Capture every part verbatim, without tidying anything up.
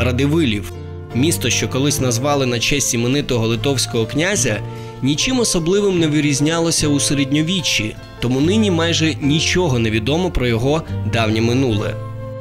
Радивилів. Місто, що колись назвали на честь іменитого литовського князя, нічим особливим не вирізнялося у середньовіччі, тому нині майже нічого не відомо про його давнє минуле.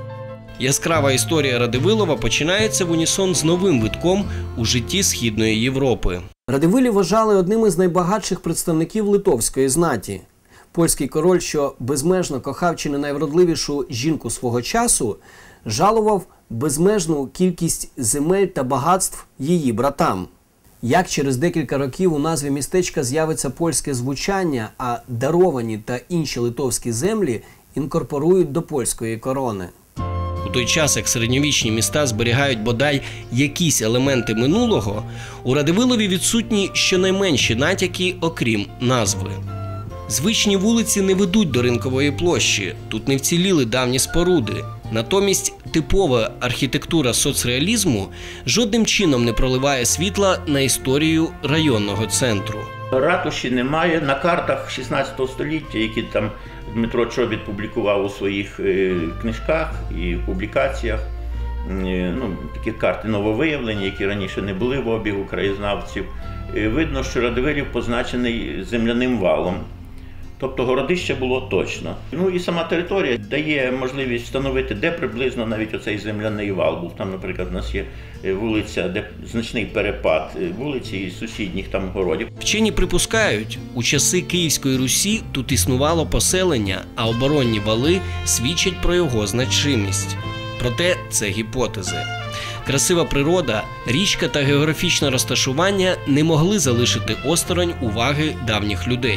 Яскрава історія Радивилова починається в унісон з новим витком у житті Східної Європи. Радивилів вважали одним із найбагатших представників литовської знаті. Польський король, що безмежно кохав чи не найвродливішу жінку свого часу, жалував безмежну кількість земель та багатств її братам. Як через декілька років у назві містечка з'явиться польське звучання, а даровані та інші литовські землі інкорпорують до польської корони. У той час, як середньовічні міста зберігають бодай якісь елементи минулого, у Радивилові відсутні щонайменші натяки, окрім назви. Звичні вулиці не ведуть до Ринкової площі, тут не вціліли давні споруди. Натомість типова архітектура соцреалізму жодним чином не проливає світла на історію районного центру. Ратуші немає. На картах шістнадцятого століття, які там Дмитро Чобіт публікував у своїх е, книжках і публікаціях, е, ну, такі карти нововиявлені, які раніше не були в обігу краєзнавців, е, видно, що Радивилів позначений земляним валом. Тобто городище було точно. Ну і сама територія дає можливість встановити, де приблизно навіть оцей земляний вал був. Там, наприклад, у нас є вулиця, де значний перепад вулиці і сусідніх там городів. Вчені припускають, у часи Київської Русі тут існувало поселення, а оборонні вали свідчать про його значимість. Проте це гіпотези. Красива природа, річка та географічне розташування не могли залишити осторонь уваги давніх людей.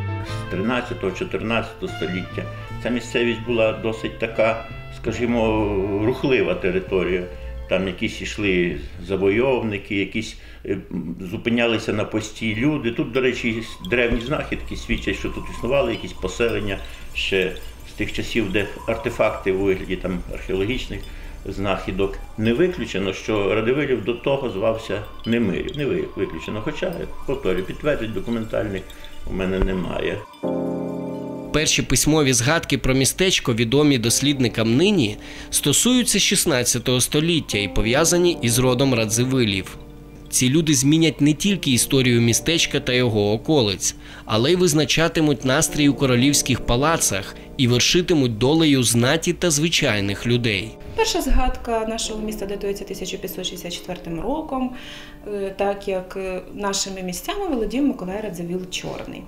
тринадцятого-чотирнадцятого століття ця місцевість була досить така, скажімо, рухлива територія. Там якісь йшли завойовники, якісь зупинялися на пості люди. Тут, до речі, древні знахідки свідчать, що тут існували якісь поселення ще з тих часів, де артефакти у вигляді там археологічних знахідок. Не виключено, що Радивилів до того звався Немирів. Не виключено, хоча, повторюю, підтверджень документальних у мене немає. Перші письмові згадки про містечко, відомі дослідникам нині, стосуються шістнадцятого століття і пов'язані із родом Радзивилів. Ці люди змінять не тільки історію містечка та його околиць, але й визначатимуть настрій у королівських палацах і вершитимуть долею знаті та звичайних людей. Перша згадка нашого міста датується тисяча п'ятсот шістдесят четвертим роком, так як нашими місцями володів Миколай Радзивіл Чорний.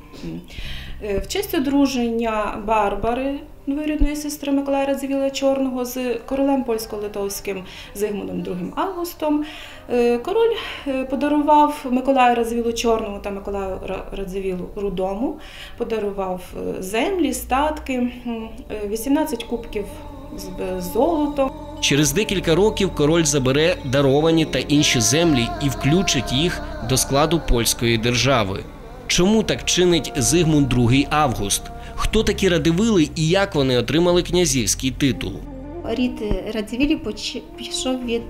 В честь одруження Барбари, двоюрідної сестри Миколая Радзивіла Чорного, з королем польсько-литовським Зигмундом другим Августом, король подарував Миколаю Радзивілу Чорному та Миколаю Радзивілу Рудому, подарував землі, статки, вісімнадцять кубків з золотом. Через декілька років король забере даровані та інші землі і включить їх до складу польської держави. Чому так чинить Зигмунд другий Август? Хто такі Радивили і як вони отримали князівський титул? Рід Радзивілів пішов від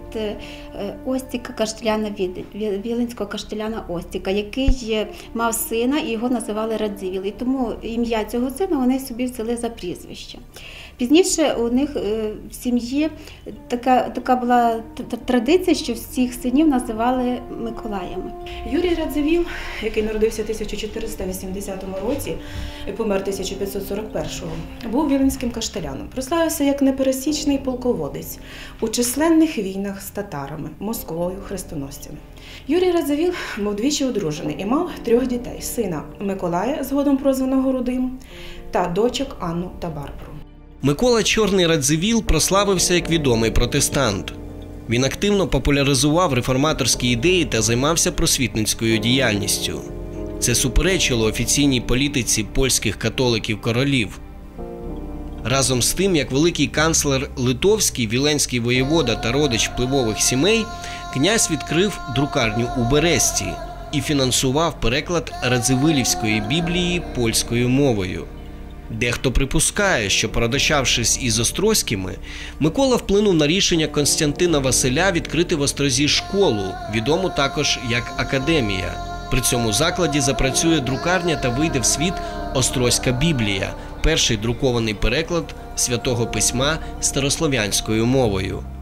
Остіка, каштеляна Віленського каштеляна Остіка, який мав сина і його називали Радзивіл. І тому ім'я цього сина вони собі взяли за прізвище. Пізніше у них в сім'ї така, така була традиція, що всіх синів називали Миколаями. Юрій Радзивіл, який народився в тисяча чотириста вісімдесятому році і помер тисяча п'ятсот сорок першого, був віленським каштеляном. Прославився як непересічний полководець у численних війнах з татарами, Москвою, хрестоносцями. Юрій Радзивіл був двічі одружений і мав трьох дітей – сина Миколая, згодом прозваного Рудим, та дочок Анну та Барбару. Микола Чорний Радзивіл прославився як відомий протестант. Він активно популяризував реформаторські ідеї та займався просвітницькою діяльністю. Це суперечило офіційній політиці польських католиків-королів. Разом з тим, як великий канцлер литовський, віленський воєвода та родич впливових сімей, князь відкрив друкарню у Бересті і фінансував переклад Радзивилівської Біблії польською мовою. Дехто припускає, що, породичавшись із Острозькими, Микола вплинув на рішення Константина Василя відкрити в Острозі школу, відому також як Академія. При цьому закладі запрацює друкарня та вийде в світ Острозька Біблія – перший друкований переклад Святого Письма старослов'янською мовою.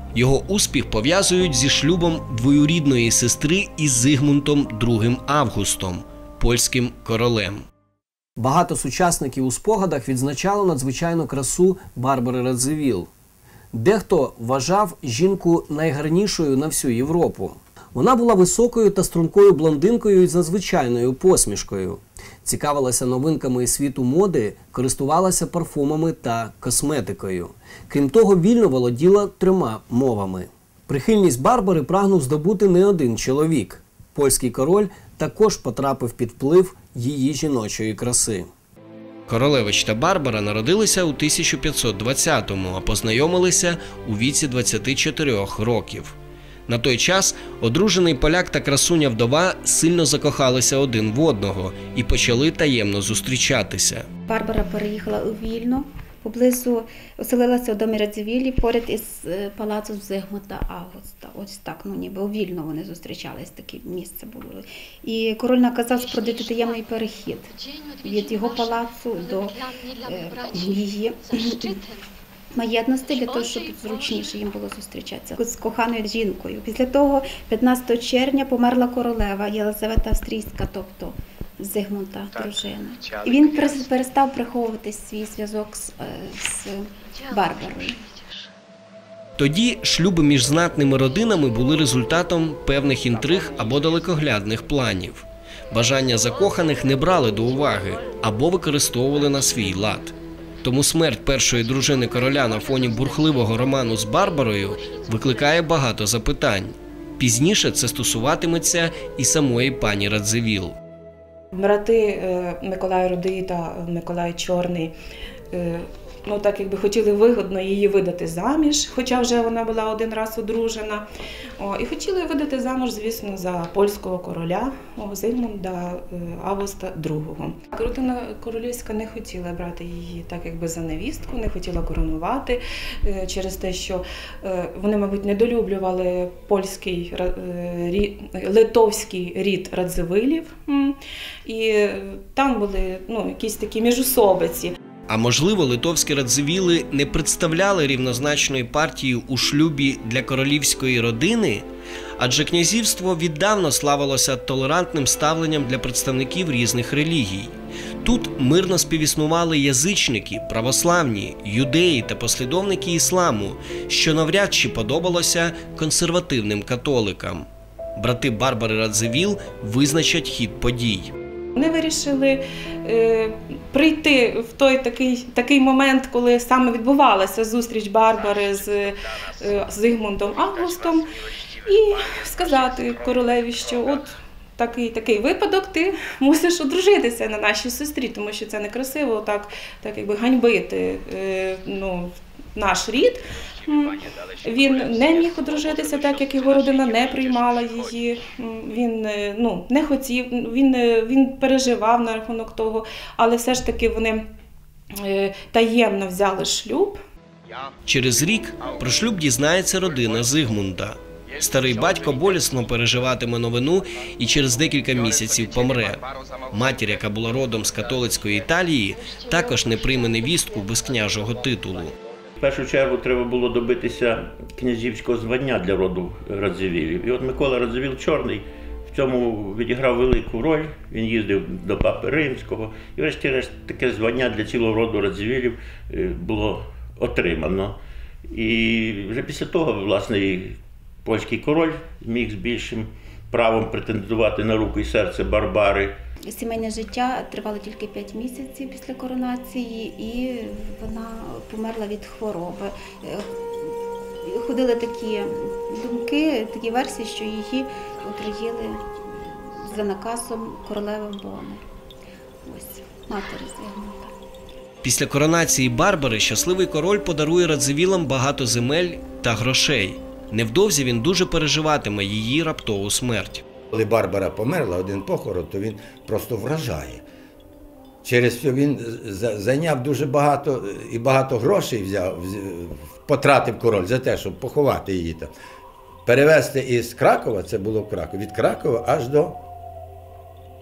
Його успіх пов'язують зі шлюбом двоюрідної сестри із Зигмундом другим Августом, польським королем. Багато сучасників у спогадах відзначало надзвичайну красу Барбари Радзивіл. Дехто вважав жінку найгарнішою на всю Європу. Вона була високою та стрункою блондинкою із надзвичайною посмішкою. Цікавилася новинками із світу моди, користувалася парфумами та косметикою. Крім того, вільно володіла трьома мовами. Прихильність Барбари прагнув здобути не один чоловік. Польський король також потрапив під вплив її жіночої краси. Королевич та Барбара народилися у тисяча п'ятсот двадцятому, а познайомилися у віці двадцяти чотирьох років. На той час одружений поляк та красуня-вдова сильно закохалися один в одного і почали таємно зустрічатися. Барбара переїхала у Вільно, поблизу оселилася у домі Радзивілі, поряд із палацом Зигмунда Августа. Ось так, ну ніби у Вільно вони зустрічались, таке місце було. І король наказав спродити таємний перехід від його палацу до е, її маєтності, для того, щоб зручніше їм було зустрічатися з коханою жінкою. Після того, п'ятнадцятого червня, померла королева Єлизавета Австрійська, тобто Зигмунда, дружина. І він перестав приховувати свій зв'язок з, з Барбарою. Тоді шлюби між знатними родинами були результатом певних інтриг або далекоглядних планів. Бажання закоханих не брали до уваги або використовували на свій лад. Тому смерть першої дружини короля на фоні бурхливого роману з Барбарою викликає багато запитань. Пізніше це стосуватиметься і самої пані Радзивіл. Брати Миколай Рудий та Миколай Чорний, ну так якби хотіли вигодно її видати заміж, хоча вже вона була один раз одружена. О, і хотіли видати заміж, звісно, за польського короля о, Зигмунда Августа другого. Родина королівська не хотіла брати її так якби за невістку, не хотіла коронувати через те, що вони, мабуть, недолюблювали польський, литовський рід Радзивилів. І там були ну, якісь такі міжусобиці. А можливо, литовські Радзивіли не представляли рівнозначної партії у шлюбі для королівської родини? Адже князівство віддавна славилося толерантним ставленням для представників різних релігій. Тут мирно співіснували язичники, православні, юдеї та послідовники ісламу, що навряд чи подобалося консервативним католикам. Брати Барбари Радзивіл визначать хід подій. Вони вирішили е, прийти в той такий, такий момент, коли саме відбувалася зустріч Барбари з е, Зигмундом Августом, і сказати королеві, що от такий, такий випадок, ти мусиш одружитися на нашій сестрі, тому що це некрасиво так, так якби ганьбити е, ну, наш рід. Він не міг одружитися, так як його родина не приймала її, він ну, не хотів, він, він переживав на рахунок того, але все ж таки вони таємно взяли шлюб. Через рік про шлюб дізнається родина Зигмунда. Старий батько болісно переживатиме новину і через декілька місяців помре. Матір, яка була родом з католицької Італії, також не прийме невістку без княжого титулу. В першу чергу треба було добитися князівського звання для роду Радзивілів. І от Микола Радзивіл Чорний в цьому відіграв велику роль. Він їздив до папи Римського. І врешті-решт таке звання для цілого роду Радзивілів було отримано. І вже після того, власне, і польський король міг з більшим правом претендувати на руку і серце Барбари. Сімейне життя тривало тільки п'ять місяців після коронації, і вона померла від хвороби. Ходили такі думки, такі версії, що її отруїли за наказом королеви Бони. Ось, матері Зигмунда. Після коронації Барбари щасливий король подарує Радзивілам багато земель та грошей. Невдовзі він дуже переживатиме її раптову смерть. Коли Барбара померла, один похорон, то він просто вражає. Через що він зайняв дуже багато і багато грошей взяв, потратив король за те, щоб поховати її там. Перевезти із Кракова, це було в Кракові, від Кракова аж до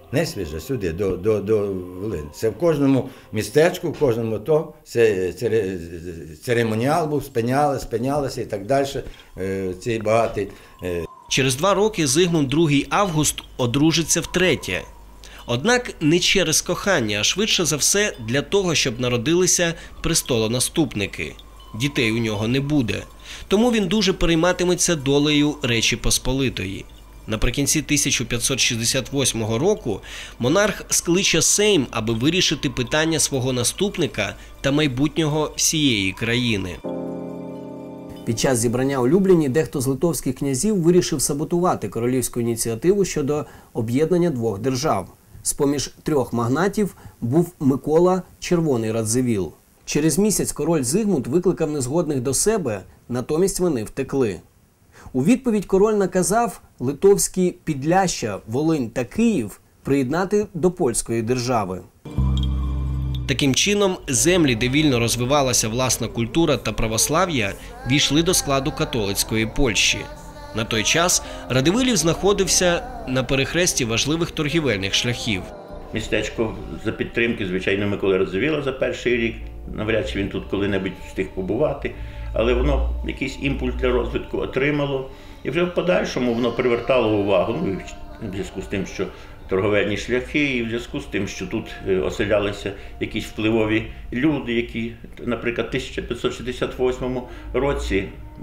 Не свіжа, сюди, до, до, до Волині. Це в кожному містечку, в кожному то, це церемоніал був, спиняли, спинялися і так далі. Цей багатий. Через два роки Зигмунд другий Август одружиться втретє. Однак не через кохання, а швидше за все для того, щоб народилися престолонаступники. Дітей у нього не буде. Тому він дуже перейматиметься долею Речі Посполитої. Наприкінці тисяча п'ятсот шістдесят восьмого року монарх скличе Сейм, аби вирішити питання свого наступника та майбутнього всієї країни. Під час зібрання у Любліні дехто з литовських князів вирішив саботувати королівську ініціативу щодо об'єднання двох держав. З-поміж трьох магнатів був Микола Червоний Радзивіл. Через місяць король Зигмунд викликав незгодних до себе, натомість вони втекли. У відповідь король наказав литовські Підляща, Волинь та Київ приєднати до польської держави. Таким чином, землі, де вільно розвивалася власна культура та православ'я, війшли до складу католицької Польщі. На той час Радивилів знаходився на перехресті важливих торгівельних шляхів. Містечко за підтримки, звичайно, Миколи Радзивіла за перший рік. Навряд чи він тут коли-небудь встиг побувати. Але воно якийсь імпульс для розвитку отримало. І вже в подальшому воно привертало увагу. Ну, в зв'язку з тим, що торговельні шляхи, і в зв'язку з тим, що тут оселялися якісь впливові люди, які, наприклад, в тисяча п'ятсот шістдесят восьмому році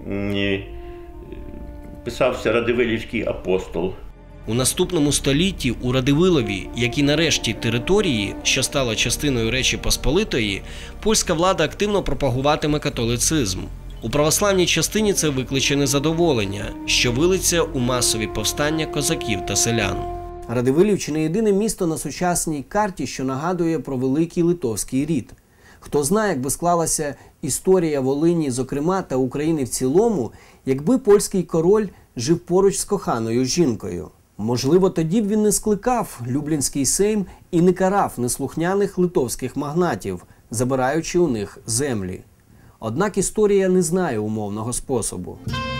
писався Радивилівський апостол. У наступному столітті у Радивилові, як і на решті території, що стала частиною Речі Посполитої, польська влада активно пропагуватиме католицизм. У православній частині це викличе незадоволення, що вилиться у масові повстання козаків та селян. Радивилів – чи не єдине місто на сучасній карті, що нагадує про великий литовський рід. Хто знає, як би склалася історія Волині, зокрема, та України в цілому, якби польський король жив поруч з коханою жінкою. Можливо, тоді б він не скликав Люблінський сейм і не карав неслухняних литовських магнатів, забираючи у них землі. Однак історія не знає умовного способу.